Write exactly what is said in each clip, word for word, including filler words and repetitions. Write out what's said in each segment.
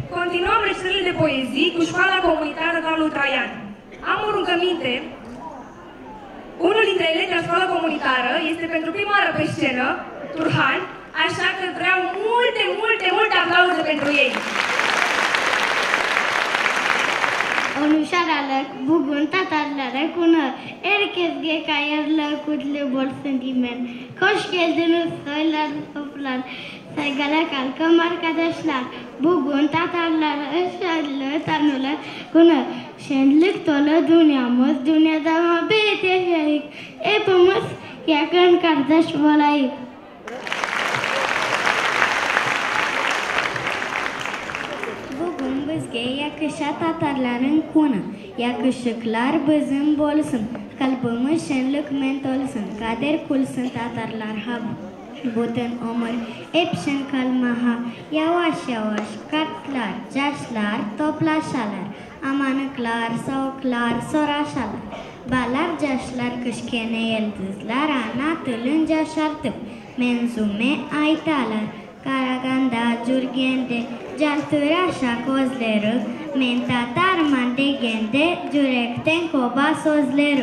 continuăm recitările de poezii cu școala comunitară Carlu Traian. Am o rugăminte. Unul dintre elevii de la școala comunitară este pentru prima oară pe scenă, Turhan, așa că vreau multe, multe, multe aplauze pentru ei. Onușarală, bugun, tatarlară, cună, erkes gekayarlı kutlu bolsun dimen. Hoş geldiniz soylar toplar, saygılar kalkım arkadaşlar. Bugün tatarlara şarlı tanrılar kunu. Şenlik dolu dünyamız, dünyada muhabbet yaşayık. Hepimiz yakın kardeş olayık. Bugün bizge yakışa tatarların kunu. Yakışıklar bizim bolsun. Kalbimiz şenlik mentolsun. Kader kulsun tatarlar hab. Bütün ömür hep şen kalmaha. Yavaş yavaş kartlar, yaşlar toplaşalar. Amanıklar, soğuklar soraşalar. Balar yaşlar kışkene yıldızlar. Ana tılınca şartıp menzume aytalar. Karaganda jurgende jaltıraşa gözleri. Men tatarman degende yürekten koba sözleri.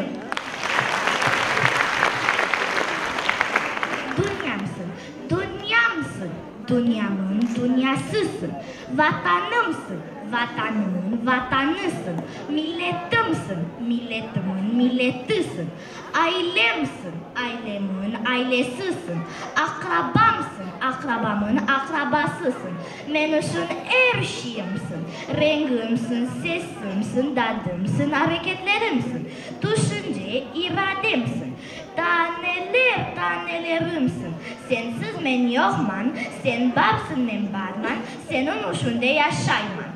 Dünyamsın, dünyamsın, dünyamın dünyasısın. Vatanımsın, vatanımın vatanısın. Milletimsin, milletimin milletisin. Ailemsin, ailemin ailesisin. Akrabamsın, akrabamın akrabasısın. Menüsün her şeyimsin. Rengimsin, sesimsin, dadımsın, hareketlerimsin. Düşünce irademsin. Taneler tanelerimsin. Sensiz men yokman, sen babsın men barman. Senin uçunda yaşayman.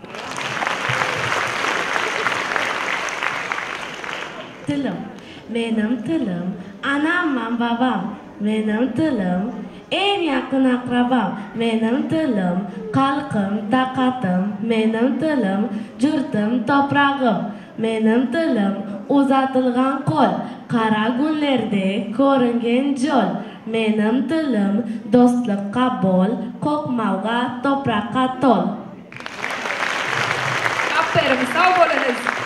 Tılım, benim tılım, anam babam, benim tılım, en yakın akrabam, benim tılım, kalkım, takatım, benim tılım, cürtüm, toprağım, benim tılım, uzatılgan kol, kara günlerde ko'ringan jol, benim tılım, dostlukka bol, kokmavga, toprakka tol. Aferin, sağ ol.